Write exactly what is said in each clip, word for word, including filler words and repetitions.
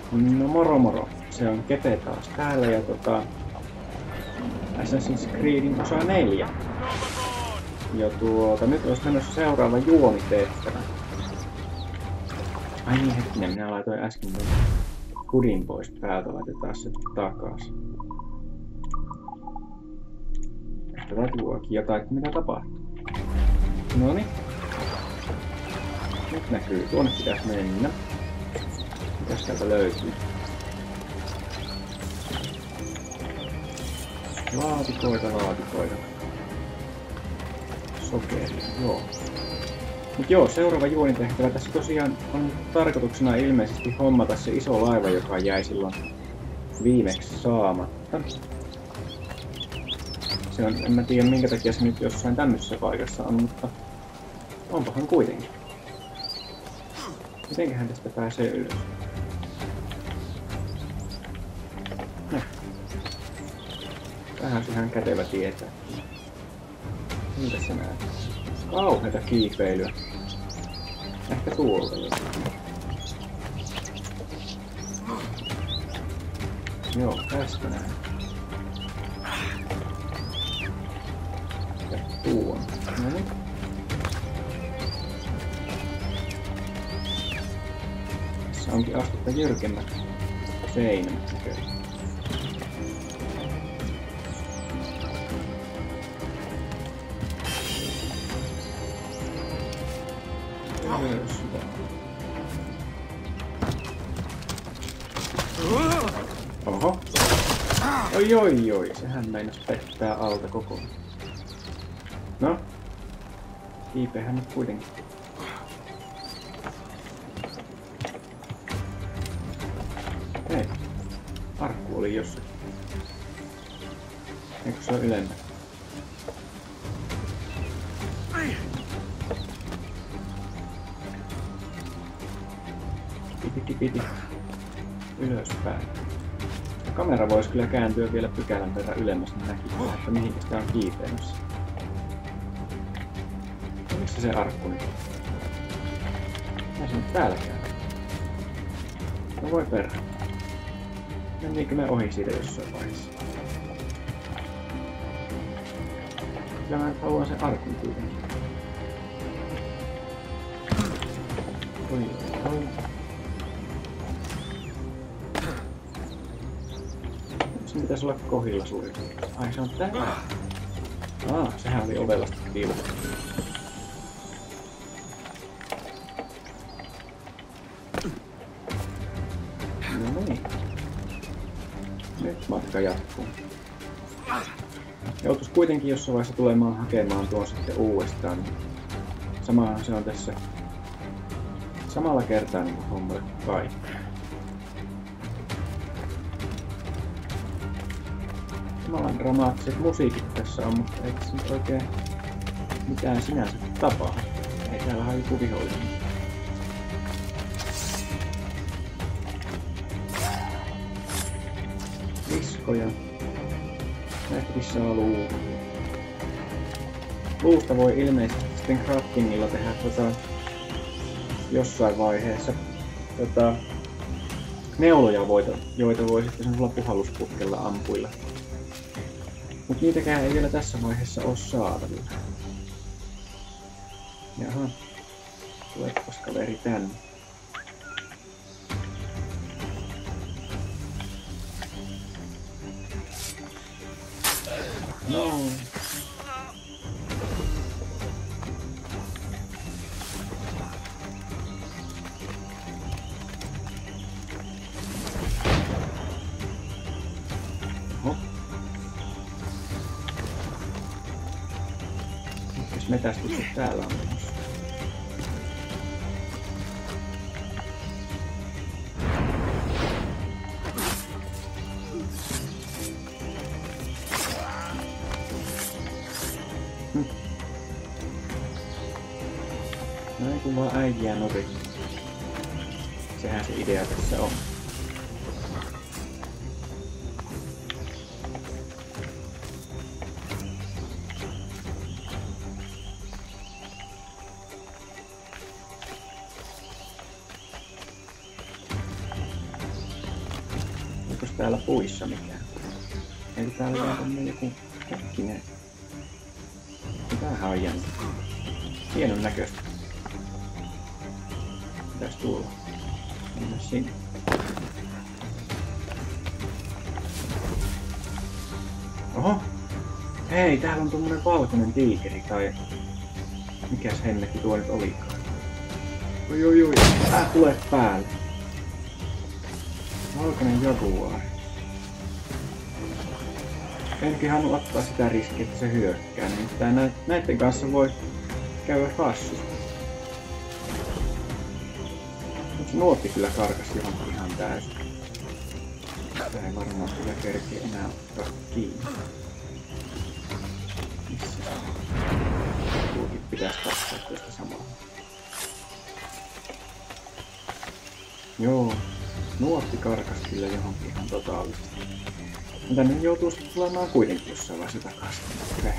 No moro moro. Se on Kepe taas täällä ja tota... Assassin's Creedin osa neljä. Ja tuota, nyt olisi menossa seuraava juonitehtävä. Ai niin hetkinen, minä laitoin äsken tuon kudin pois päältä, laitetaan se takas. Ehkä täytyykin jotain, että mitä tapahtuu. Noniin. Nyt näkyy, tuonne pitäisi mennä. Mitäs täältä löytyy? Laatikoita, laatikoita. Sokeria, joo. Mut joo, seuraava juonitehtävä. Tässä tosiaan on tarkoituksena ilmeisesti hommata se iso laiva, joka jäi silloin viimeksi saamatta. Se on, en mä tiedä minkä takia se nyt jossain tämmöisessä paikassa on, mutta onpahan kuitenkin. Mitenköhän tästä pääsee ylös? No. Vähän se ihan kätevä tietää. Miltä se näet? Kauheeta kiipeilyä. Ehkä tuolta jo. Joo, tästä näin. Ja tuon. No niin. Tässä onkin astetta jyrkemmät seinät. Oho. Oi oi oi, sehän meinas pettää alta kokonaan. No. Kiipeähän nyt kuitenkin. Hei. Arkku oli jossakin. Eikö se ole ylemmä? Piti piti. Ylöspäin. Ja kamera voisi kyllä kääntyä vielä pykälän verran ylemmäs, niin näkisi, että mihin sitä on kiipeämässä. Ja missä se arkku nyt on? Mitä se nyt täällä käy? No voi perä. Mennäänkö me ohi siitä jossain vaiheessa? Kyllä mä nyt haluan sen arkun kuitenkin. Oi, oi. Se pitäisi olla kohdilla suurin. Ai se on täällä. Aa, sehän oli ovellasta piilotettu. No niin. Nyt matka jatkuu. Joutuis kuitenkin jossain vaiheessa tulemaan hakemaan tuon sitten uudestaan. Samahan se on tässä samalla kertaa niin kuin hommalle kaikki. Samalan dramaattiset musiikit tässä on, mutta eikö se nyt oikein mitään sinänsä tapaa. Ei täällä ole joku vihollinen. Viskoja. Nähtävissä on luu. Luusta voi ilmeisesti sitten craftingilla tehdä tota, jossain vaiheessa tota, neuloja, voita, joita voi sitten semmoisella puhallusputkella ampuilla. Mut niitäkään ei vielä tässä vaiheessa oo saatavilla. Jaha. Tuleepas kaveri tänne. No. Oho. Mitäs metästykset täällä on menossa? Hm. No ei kun vaan äijiä nuri. Sehän se idea tässä on. täällä puissa mikään? Eikö täällä ole tämmönen joku hetkinen? Tämähän on jännä. Hienon näköistä. Pitäis tulla. Mennä sinne. Oho! Hei, täällä on tommonen valkoinen tiikeri tai... Mikäs hemmetti tuo nyt olikaan? Oi oi oi, älä tule päälle. Valkoinen jaguari. Enkin halunnut ottaa sitä riskiä, että se hyökkää, niin nä näitten kanssa voi käydä rassusta. Mut se nuotti kyllä karkas johonkin ihan täysin. Tää ei varmaan kyllä kerkeä enää ottaa kiinni. Missä se on? Tuokin pitäis katsoa tästä samalla. Joo, nuotti karkas kyllä johonkin ihan totaalisesti. Mutta tänne joutuu sitten tulemaan kuitenkin jossain vaiheessa takaisin. Okay.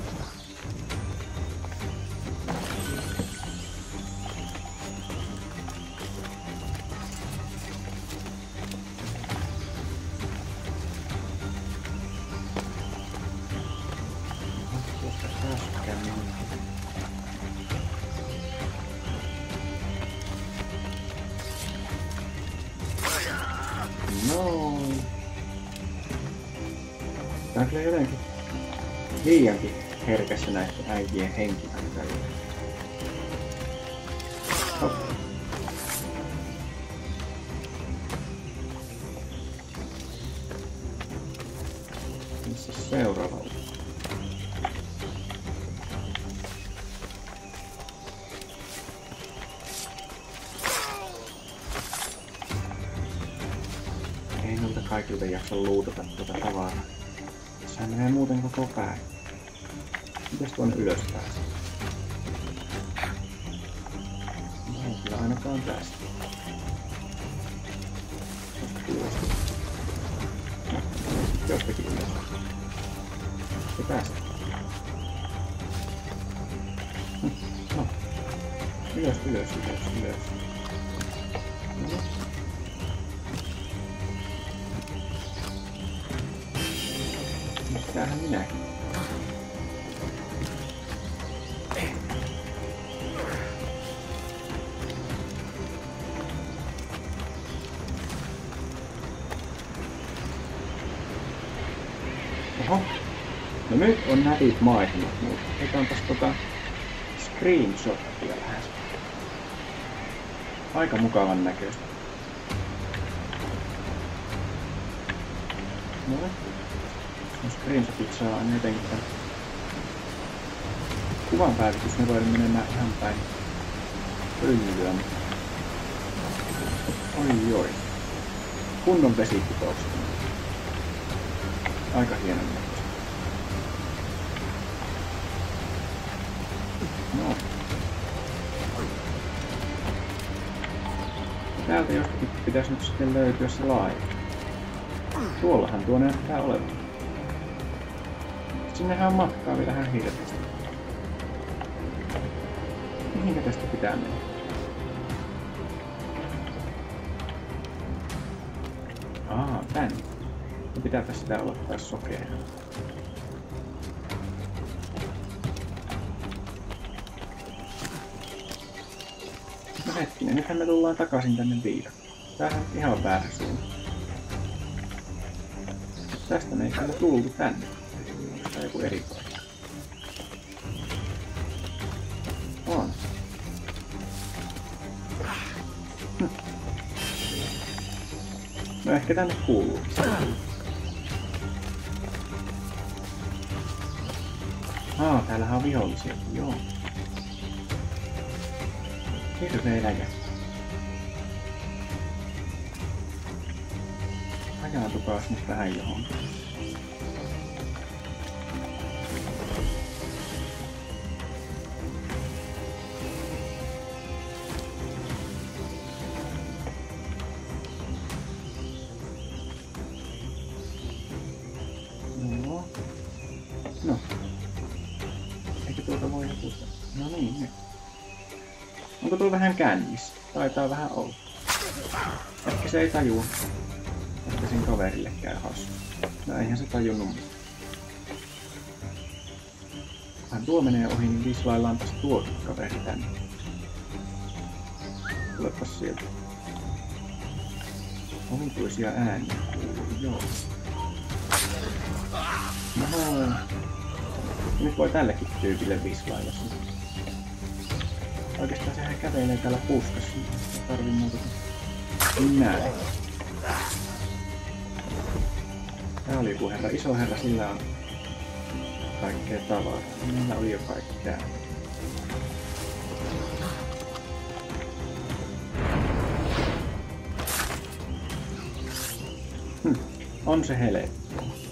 Tuosta pääsykään mihinkään. No. Tää on kyllä jotenkin liiankin herkässä näiden äijien henkihän tällä. Hop. Missä seuraava on? Ei noilta kaikilta jaksa luutata tuota tavaraa. Sehän menee muuten koko päivä. Mitäs tuonne ylös pääsee? No ei kyllä ainakaan tästä. Jostakin ylös. Se pääsee. No. Ylös, ylös, ylös, ylös. No. Mitähän minäkin? Oho. No nyt on nätit maisemat, mutta otetaanpas tota screenshottia vähän. Aika mukavan näköistä. No. No screenshotit saa aina jotenkin tämän kuvan päivitys, ne voi menemään ihan päin pyllyä. Oi oi. Kunnon vesipitoista. Aika hienon näköistä. No. Täältä jostakin pitäisi nyt sitten löytyä se laaja. Tuollahan tuo näyttää olevan. Sinnehän on matkaa vielä vähän hirveästi. Mihinkä tästä pitää mennä? Aa, tänne. No pitääpä sitä olla taas sokea. No hetkinen, nythän me tullaan takaisin tänne viidakkoon. Tämähän on ihan väärä suunta. Tästä me ei kyllä tultu tänne. Tai joku eri paikka. On. Hm. No ehkä tänne kuuluu. Aa, täällähän on vihollisia. Joo. Hirveä läjä. Ajaantukaas nyt vähän johonkin. No. Eikö tuolta voi joku... No niin, nyt. Onko tuo vähän kännissä? Taitaa vähän olla. Ehkä se ei tajua, että sen kaverille käy hassu. No eihän se tajunnut mitään. Kunhan tuo menee ohi, niin vislaillaan taas tuokin kaveri tänne. Tulepas sieltä. Omituisia ääniä kuuluu, joo. No, nyt voi tällekin tyypille vislailla sun. Oikeastaan sehän kävelee täällä puskassa. Ei tarvii muuta kuin näin. Tää oli joku herra, iso herra, sillä on kaikkea tavaraa. Meillä oli jo kaikki täällä. Hm, on se helppo.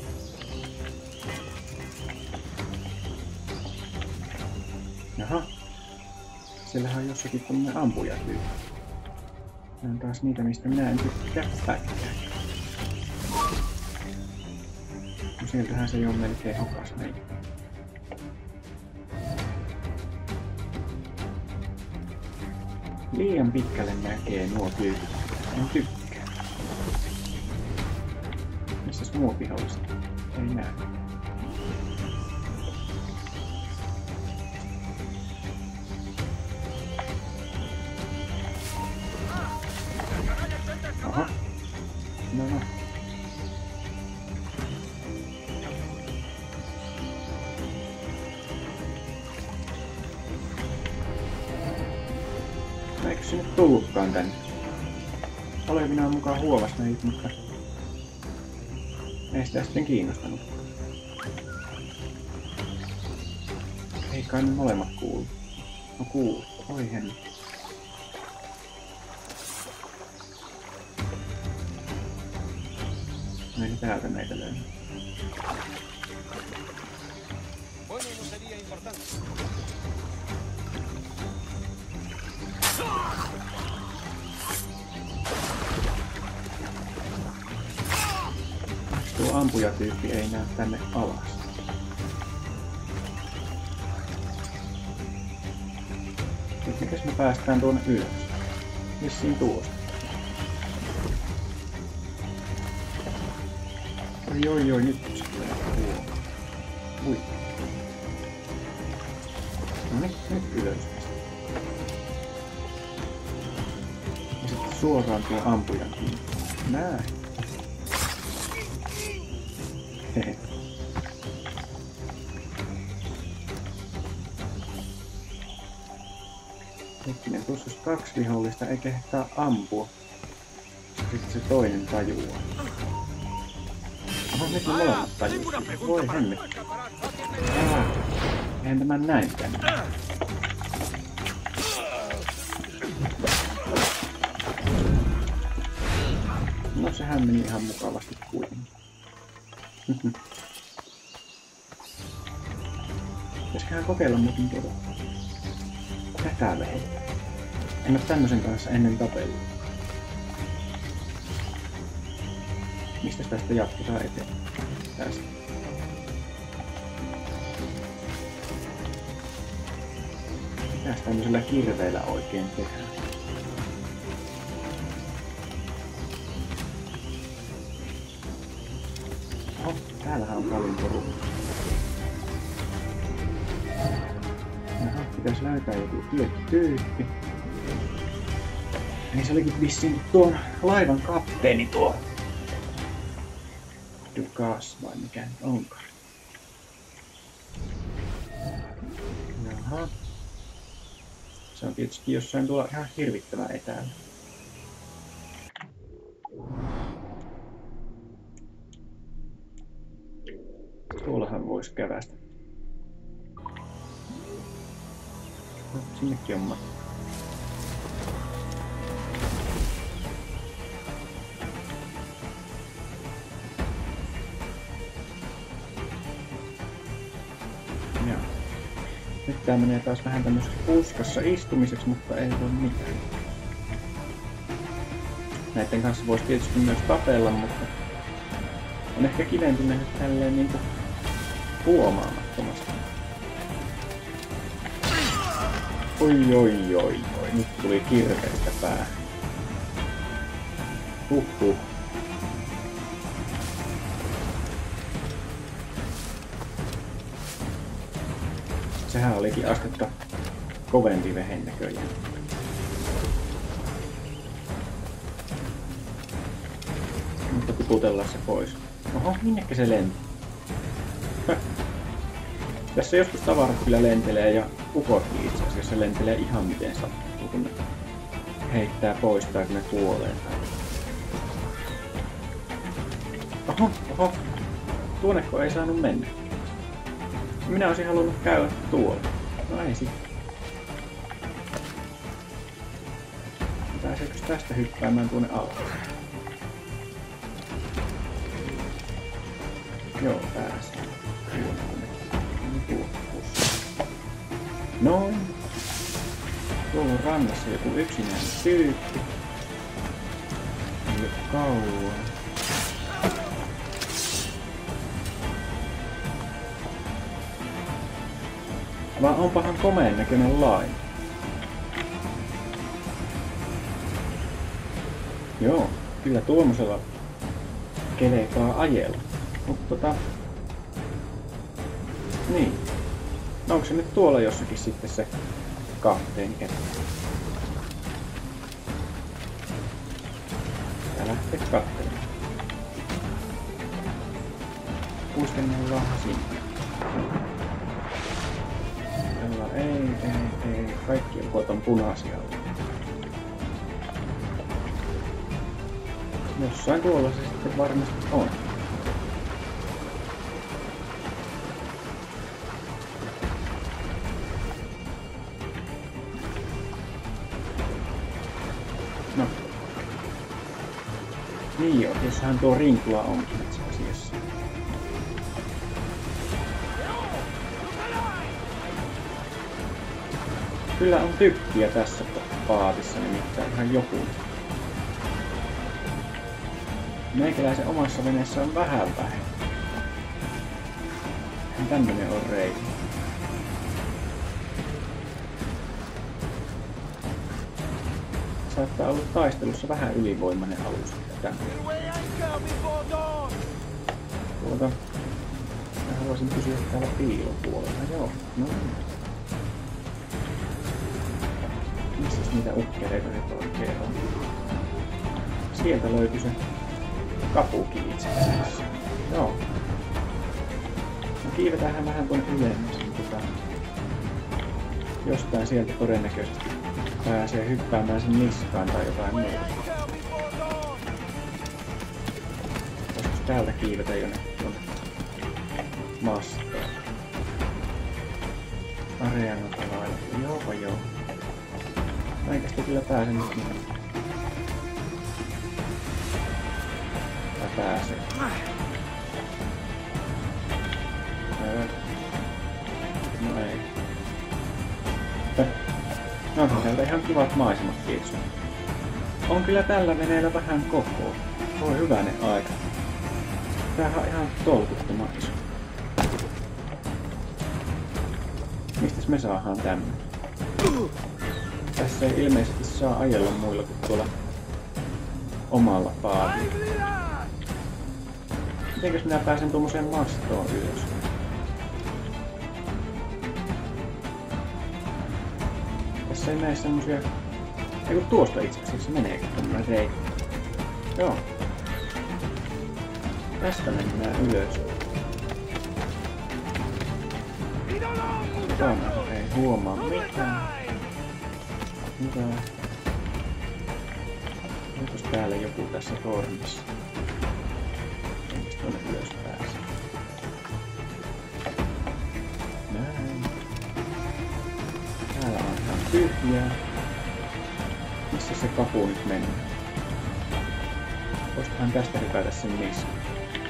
Jaha. Siellähän on jossakin tämmönen ampujatyyppi. Ne on taas niitä, mistä minä en tykkää pätkää. No sieltähän se jo melkein hokas meitä. Liian pitkälle näkee nuo tyypit. En tykkää. Missäs muut viholliset? Ei näe. Aha. No no. Eikö se nyt tullutkaan tänne? Olevinaan mukaan huovas meitä, mutta ei sitä sitten kiinnostanut. Ei kai ne molemmat kuulu. No kuulu. Oi henni. No ei täältä meitä löydy. Tuo ampujatyyppi ei näy tänne alas. Nyt mikäs me päästään tuonne ylös? Vissiin tuosta. Oi oi oi, nyt se tulee tuo. Ui. No nyt, nyt ylös. Ja sitten suoraan tuo ampujan kiinni. Näin. Hehe. Hetkinen, tuossa olisi kaksi vihollista, ei kehtaa ampua. Sitten se toinen tajuaa. Oho, nyt ne molemmat tajuaa. Voi hemmet. Ah, eihän tämän näinkään. No sehän meni ihan mukavasti kuitenkin. Pitäisiköhän kokeilla muuten tuota tätä vehettä. En ole tämmösen kanssa ennen tapellut. Mistä tästä jatketaan eteen? Tästä. Mitäs tämmöisellä kirveellä oikein tehdään? Oho, täällähän on paljon porukkaa. Jaha, pitäis löytää joku tietty tyyppi. Niin se olikin vissiin tuon laivan kapteeni tuo. Dukas vai mikä nyt onkaan. Jaha. Se on tietysti jossain tuolla ihan hirvittävän etäällä. Tuollahan voisi kävästä. No, sinnekin on matka. Joo. Nyt tää menee taas vähän tämmöisessä puskassa istumiseksi, mutta ei voi mitään. Näiden kanssa voisi tietysti myös tapella, mutta on ehkä kivempi mennä tälleen niinku huomaamattomasti. Oi oi oi oi, nyt tuli kirveistä päähän. Huhhuh. sehän olikin astetta kovempi vehen näköjään. Mutta tiputellaan se pois. Oho, minnekä se lentää? Tässä joskus tavarat kyllä lentelee ja ukotkin itse asiassa lentelee ihan miten sattuu, kun ne heittää pois tai kun ne kuolee. Oho, oho. Tuonneko ei saanut mennä? Minä olisin halunnut käydä tuolla. No ei sitten. Pääseekö tästä hyppäämään tuonne alas? Joo, pääsee. Noin. Tuolla on rannassa joku yksinäinen tyyppi. Ei ole kauan. Vaan onpahan komeen näköinen lain. Joo, kyllä tuommoisella kelepaa ajella. Mutta tota... Niin. No onko se nyt tuolla jossakin sitten se kahteen käteen? Tää lähtee kattelemaan. Puiskennellaan sinne. Tällä ei, ei, ei. Kaikki ukot on punaisia. Jossain tuolla se sitten varmasti on. No. Niin joo, jossain tuo rinkula onkin itse asiassa. Kyllä on tykkiä tässä paatissa nimittäin ihan joku. Meikäläisen omassa veneessä on vähän vähemmän. Tämmönen on reikä. Saattaa olla taistelussa vähän ylivoimainen alus. Tuota, mä haluaisin pysyä täällä piilopuolella. Joo, no niin. Missäs niitä ukkeleita nyt oikein on? Sieltä löytyi se kapuki itse asiassa. Joo. No kiivetäänhän vähän tuonne ylemmäs. Tota, jostain sieltä todennäköisesti pääsee hyppäämään sen niskaan tai jotain muuta. Voisiko täältä kiivetä jonnekin tuonne mastoon? Areenalta lailla. Joo, joo. Eikä sitä kyllä pääse nyt niin. Tai pääsee. Öö. No ei. No on täältä ihan kivat maisemat, kiitos. On kyllä tällä veneellä vähän kokoa. Voi hyvänen aika. Tämähän on ihan tolkuttoman iso. Mistäs me saadaan tämmönen? Tässä ei ilmeisesti saa ajella muilla kuin tuolla omalla paadilla. Mitenkäs minä pääsen tuommoiseen mastoon ylös? Tässä ei mene semmosia... Eiku tuosta itse asiassa meneekin tämmönen reikä. Joo. Tästä mennään ylös. Tänne ei huomaa mitään. Hyvä. Onko täällä joku tässä tornissa? Entäs tuonne ylös pääsee? Näin. Täällä on ihan tyhjää. Missä se kapu nyt menee? Voisikohan tästä hypätä sen niskaan?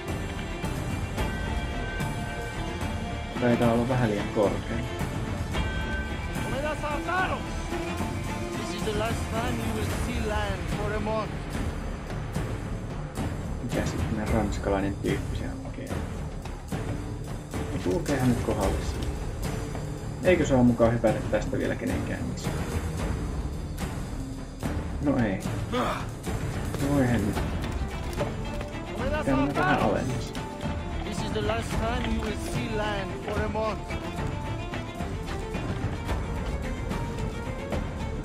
Taitaa olla vähän liian korkea. The last time you will see land for a month. Mikä sitten ranskalainen tyyppi se hakee? Ja kulkeehan nyt kohdalle siinä. Eikö saa mukaan hypätä tästä vielä kenenkään niskaan? No ei. No eihän nyt. Pitää mennä vähän alemmas. This is the last time you will see land for a month.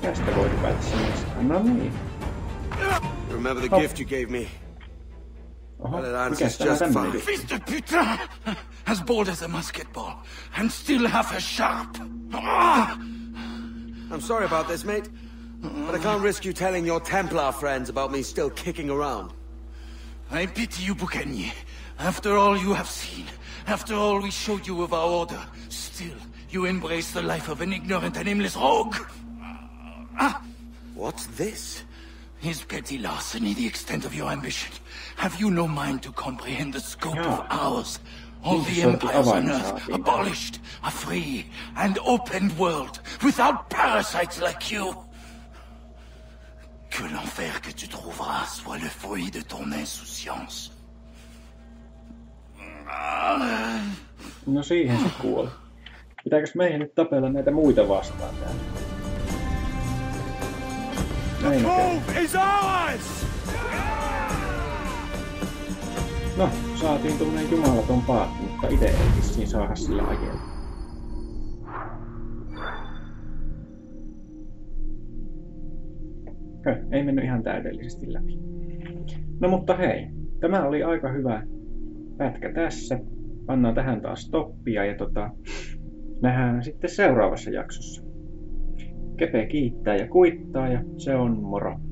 Tästä voi hypätä sen niskaan. No niin. Remember the Oh. gift you gave me? Oho, Well, it mikäs answers tää just tämmönen fine. juttu? Fils de putain! As bold as a musket ball, and still half as sharp. Ah! I'm sorry about this, mate. But I can't risk you telling your Templar friends about me still kicking around. I pity you, Bucanier. After all you have seen, after all we showed you of our order, still you embrace the life of an ignorant and aimless rogue. Ah! What's this? Is petty larceny the extent of your ambition? Have you no mind to comprehend the scope Yeah. of ours? All Niin, the se onkin empires on avain earth saatiin. abolished, a free and open world without parasites like you. Que l'enfer que tu trouveras soit le fruit de ton insouciance. No siihen se kuoli. Pitääkös meidän nyt tapella näitä muita vastaan täällä? Näin näkee. is ours! No, saatiin tuommoinen jumalaton paatti, mutta itse ei vissiin saada sillä ajella. Okei, ei mennyt ihan täydellisesti läpi. No mutta hei, tämä oli aika hyvä pätkä tässä. Pannaan tähän taas stoppia ja tota, nähdään sitten seuraavassa jaksossa. Kepe kiittää ja kuittaa ja se on moro.